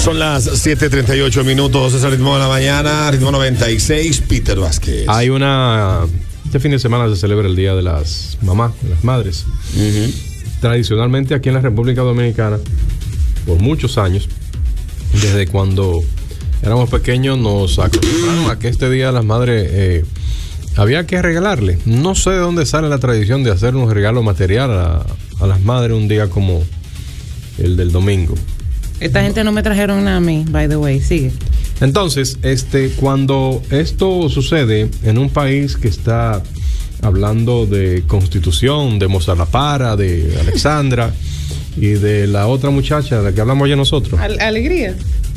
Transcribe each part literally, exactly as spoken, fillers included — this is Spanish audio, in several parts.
Son las siete treinta y ocho minutos, es el ritmo de la mañana, ritmo noventa y seis, Peter Vázquez. Hay una... Este fin de semana se celebra el Día de las Mamás, de las Madres. Uh-huh. Tradicionalmente aquí en la República Dominicana, por muchos años, desde cuando éramos pequeños, nos acostumbraron a que este Día de las Madres eh, había que regalarle. No sé de dónde sale la tradición de hacer un regalo material a, a las madres un día como el del domingo. Esta gente no me trajeron nada a mí, by the way, sigue. Entonces, este, cuando esto sucede en un país que está hablando de Constitución, de Mozart La Para, de Alexandra y de la otra muchacha de la que hablamos ya nosotros. Al- Alegría.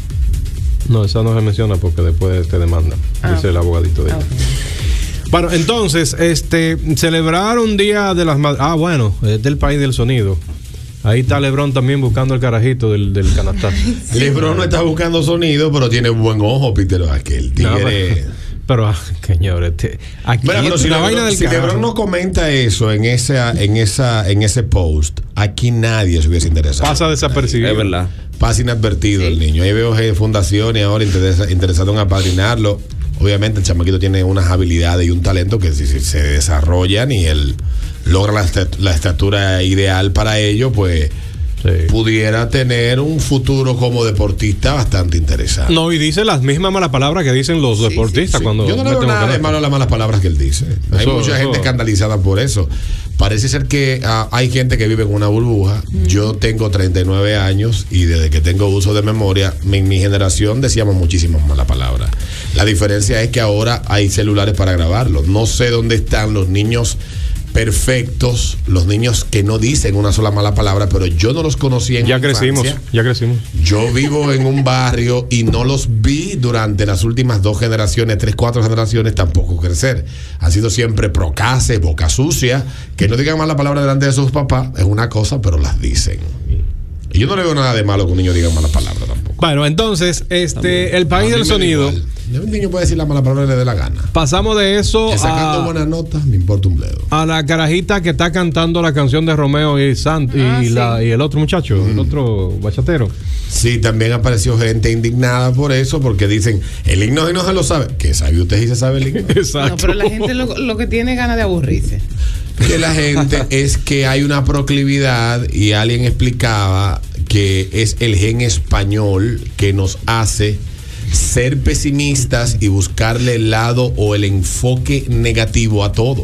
No, esa no se menciona porque después te demandan, ah. dice el abogadito de ella. Ah, okay. Bueno, entonces, este, celebrar un Día de las Madres. Ah, bueno, es del país del sonido. Ahí está LeBron también buscando el carajito del, del canastazo. Sí. LeBron no está buscando sonido, pero tiene un buen ojo, Peter. Aquel tigre. No, pero, pero ah, señores, te, aquí bueno, pero si, la LeBron, vaina del si LeBron no comenta eso en esa, en esa, en ese post, aquí nadie se hubiese interesado. Pasa desapercibido. Es verdad. Pasa inadvertido, sí. El niño. Ahí veo eh, fundaciones ahora interesa, interesado en apadrinarlo. Obviamente el chamaquito tiene unas habilidades y un talento que si, si se desarrollan y él logra la, estat- la estatura ideal para ello, pues sí, pudiera tener un futuro como deportista bastante interesante. No, y dice las mismas malas palabras que dicen los sí, deportistas sí, sí. cuando... Yo no le veo nada de malo a las malas palabras que él dice. Eso, hay mucha eso. gente escandalizada por eso. Parece ser que uh, hay gente que vive en una burbuja. Mm. Yo tengo treinta y nueve años y desde que tengo uso de memoria, en mi generación decíamos muchísimas malas palabras. La diferencia es que ahora hay celulares para grabarlo. No sé dónde están los niños perfectos, los niños que no dicen una sola mala palabra, pero yo no los conocí en ya crecimos, infancia. ya crecimos. Yo vivo en un barrio y no los vi durante las últimas dos generaciones, tres, cuatro generaciones tampoco crecer. Han sido siempre procaces, boca sucia, que no digan mala palabra delante de sus papás, es una cosa, pero las dicen. Y yo no le veo nada de malo que un niño diga malas palabras tampoco. Bueno, entonces, este, también, el país del sonido. Un niño puede decir la mala palabra que le dé la gana. Pasamos de eso que sacando a, buenas notas, me importa un bledo. A la carajita que está cantando la canción de Romeo y Sant ah, y, sí. la, y el otro muchacho, mm. el otro bachatero. Sí, también apareció gente indignada por eso, porque dicen, el himno y no se lo sabe. ¿Qué sabe usted si se sabe el himno? Exacto. No, pero la gente lo, lo que tiene ganas de aburrirse. Que la gente es que hay una proclividad y alguien explicaba que es el gen español que nos hace ser pesimistas y buscarle el lado o el enfoque negativo a todo.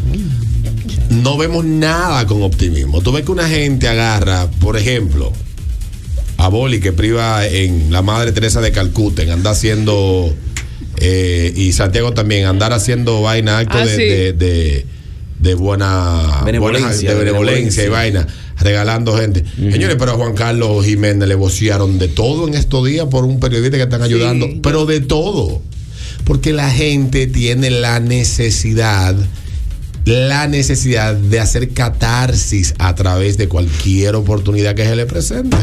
No vemos nada con optimismo. Tú ves que una gente agarra, por ejemplo, a Boli, que priva en la Madre Teresa de Calcuta, en andar haciendo eh, y Santiago también, andar haciendo vaina, acto ah, de, sí. de, de, de buena benevolencia, buena, de benevolencia, benevolencia y vaina, regalando gente. Uh-huh. Señores, pero a Juan Carlos Jiménez le vocearon de todo en estos días por un periodista que están ayudando, sí, pero de todo. Porque la gente tiene la necesidad, la necesidad de hacer catarsis a través de cualquier oportunidad que se le presente.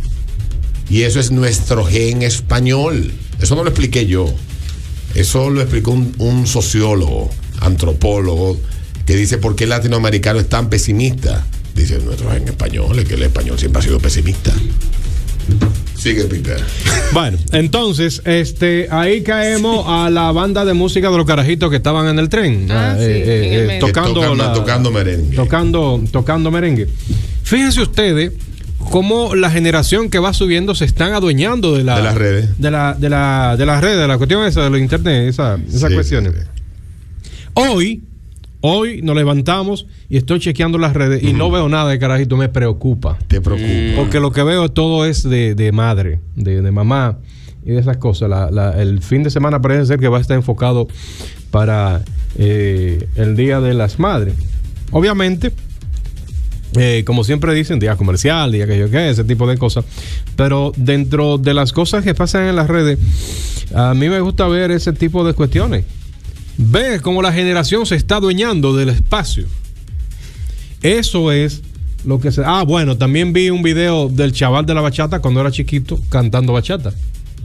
Y eso es nuestro gen español. Eso no lo expliqué yo. Eso lo explicó un, un sociólogo, antropólogo, que dice por qué el latinoamericano es tan pesimista. Dice nuestro gen español, es que el español siempre ha sido pesimista. Sigue, Peter. Bueno, entonces, este, ahí caemos a la banda de música de los carajitos que estaban en el tren, ah, eh, sí, eh, eh, tocando, tocan, la, tocando merengue. Tocando, tocando merengue. Fíjense ustedes cómo la generación que va subiendo se están adueñando de, la, de las redes, de la, de la, de las redes, de la cuestión esa de los internet, esa, esas sí, cuestiones. Sí, sí. Hoy. Hoy nos levantamos y estoy chequeando las redes y uh-huh. no veo nada de carajito, me preocupa. Te preocupa. Porque lo que veo todo es de, de madre, de, de mamá y de esas cosas. La, la, el fin de semana parece ser que va a estar enfocado para eh, el Día de las Madres. Obviamente, eh, como siempre dicen, día comercial, día que yo qué, ese tipo de cosas. Pero dentro de las cosas que pasan en las redes, a mí me gusta ver ese tipo de cuestiones. Ve cómo la generación se está adueñando del espacio. Eso es lo que se... Ah, bueno, también vi un video del chaval de la bachata cuando era chiquito cantando bachata.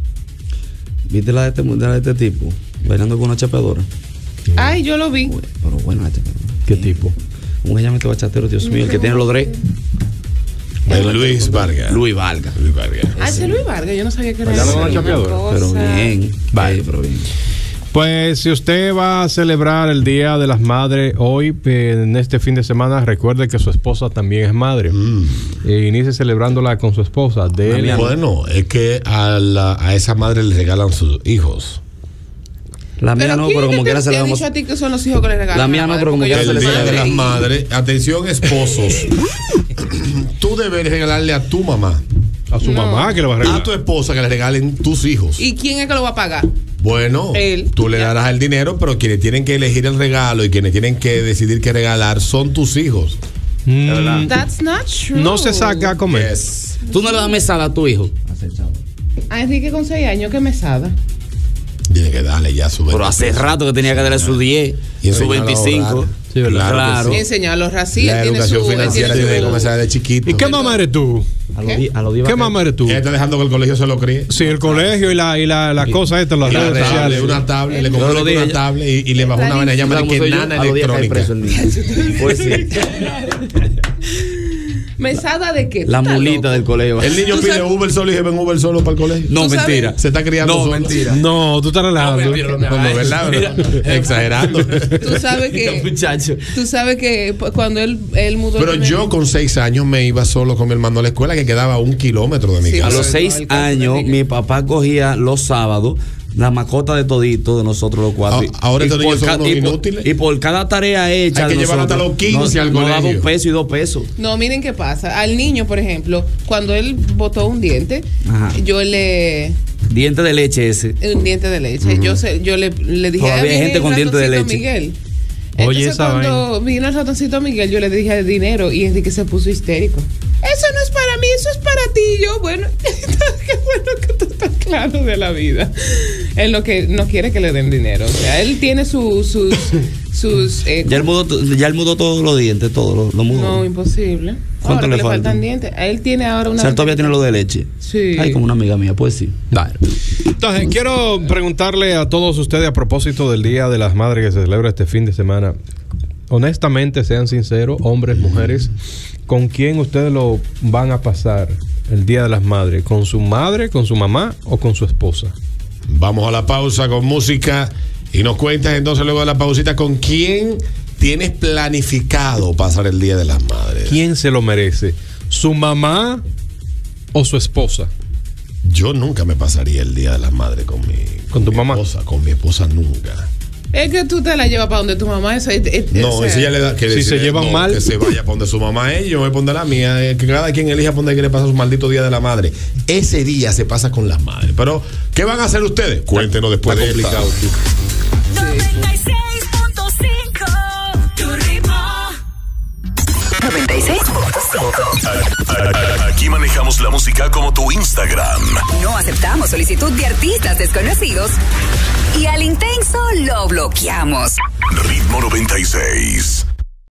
¿Viste la de este, la de este tipo? Bailando con una chapeadora. Sí. Ay, yo lo vi. Pero bueno, este, ¿qué tipo? ¿Cómo se llama este bachatero, Dios mío? El que tiene los dread. De Luis Vargas. Luis Vargas. Luis Vargas. Ah, ese Luis Vargas, yo no sabía que era Allá ese. no van a chapeador. Una Pero cosa. bien. Vale, pero bien. Pues si usted va a celebrar el Día de las Madres hoy, eh, en este fin de semana, recuerde que su esposa también es madre. Mm. E inicie celebrándola con su esposa. Dele- Bueno, es que a, la, a esa madre le regalan sus hijos. La mía no, ¿quién pero es como que quiera te- se te la ha vamos. dicho a ti que son los hijos que le regalan? La mía a no, madre? pero como Porque quiera yo El se le soy día de madre las y- madres, atención esposos, tú debes regalarle a tu mamá, a su No. mamá que le va a regalar. a tu esposa que le regalen tus hijos. ¿Y quién es que lo va a pagar? Bueno, Él. tú le darás el dinero, pero quienes tienen que elegir el regalo y quienes tienen que decidir qué regalar son tus hijos. Mm, That's not true. no se saca a comer. Yes. Tú no le das mesada a tu hijo. A Enrique con seis años, qué mesada. Tiene que darle ya su Pero hace rato que tenía que darle su diez, Y su enseñarlo a veinticinco. ahorrar. Sí, ¿verdad? Claro. que Enseñarlo así. La Él tiene educación su. él financiera tiene tiene que su- comenzar desde chiquito. ¿Y qué mamá eres tú? A los ¿Qué? diez- a los diez ¿Qué va a- mamá eres tú? Ella está dejando que el colegio se lo críe. Sí, el colegio y la, y la, la cosa esta, las Y la redes tablet, sociales. una tablet, le Yo compró lo una dije ya. tablet y, y le bajó una vaina ¿Sabes llamada cómo que soy yo? nana A los diez cae electrónica. preso el niño. Pues sí. ¿Mesada de qué? La ¿Tú estás mulita loco? del colegio. El niño ¿Tú pide sabes? Uber solo y ven Uber solo para el colegio. No, ¿Tú sabes? mentira. Se está criando No, solo. mentira. No, tú estás relajando. No, mentira, no me No, no, hagas ¿verdad? eso. ¿verdad? Exagerando. Tú sabes Este que. muchacho. Tú sabes que pues, cuando él, él mudó. Pero el primer- yo con seis años me iba solo con mi hermano a la escuela que quedaba a un kilómetro de mi Sí, A casa. los Sobre todo seis el caso de años, Enrique. mi papá cogía los sábados la mascota de todito de nosotros los cuatro. Ah, Y- ahora y estos niños por son ca- unos y por- inútiles. Y por cada tarea hecha. Hay que de llevarlo hasta nosotros, los quince nos- al nos daba colegio. un peso y dos pesos. No, miren qué pasa. Al niño, por ejemplo, cuando él botó un diente, Ajá. yo le. Diente de leche ese. Un diente de leche. Yo se, yo le, le dije. Todavía "Ah, hay viene gente el con diente de ratoncito leche". Miguel. Oye, Entonces, esa cuando vino el ratoncito Miguel, yo le dije dinero y Enrique se puso histérico. Eso no es para mí, eso es para ti. Y yo, bueno, qué bueno que tú estás claro de la vida. Él lo que no quiere que le den dinero. O sea, él tiene su, sus. sus eh, Ya él mudó, to- ya él mudó todos los dientes, todos los lo mudó. no, imposible. ¿Cuánto Ahora le que le faltan? faltan dientes. A él tiene ahora O una. sea, él todavía tiene lo de leche. Sí. Ay, como una amiga mía, pues sí. Dale. Entonces, quiero preguntarle a todos ustedes a propósito del Día de las Madres que se celebra este fin de semana. Honestamente, sean sinceros, hombres, mujeres, ¿con quién ustedes lo van a pasar el Día de las Madres? ¿Con su madre, con su mamá o con su esposa? Vamos a la pausa con música y nos cuentas entonces luego de la pausita con quién tienes planificado pasar el Día de las Madres. ¿Quién se lo merece? ¿Su mamá o su esposa? Yo nunca me pasaría el Día de las Madres con mi, ¿Con tu mi mamá? esposa, con mi esposa nunca. Es que tú te la llevas para donde tu mamá es. es- es- No, o sea, eso ya le da que si decirle, se llevan no, mal. que se vaya para donde su mamá es, yo me voy a poner la mía, eh, que cada quien elija para donde quiere pasar su maldito Día de la Madre. Ese día se pasa con las madres. Pero, ¿qué van a hacer ustedes? Cuéntenos después Está de esta. complicado. noventa y seis punto cinco, tu ritmo. noventa y seis punto cinco. Aquí manejamos la música como tu Instagram. No aceptamos solicitud de artistas desconocidos y al intenso lo bloqueamos. Ritmo noventa y seis.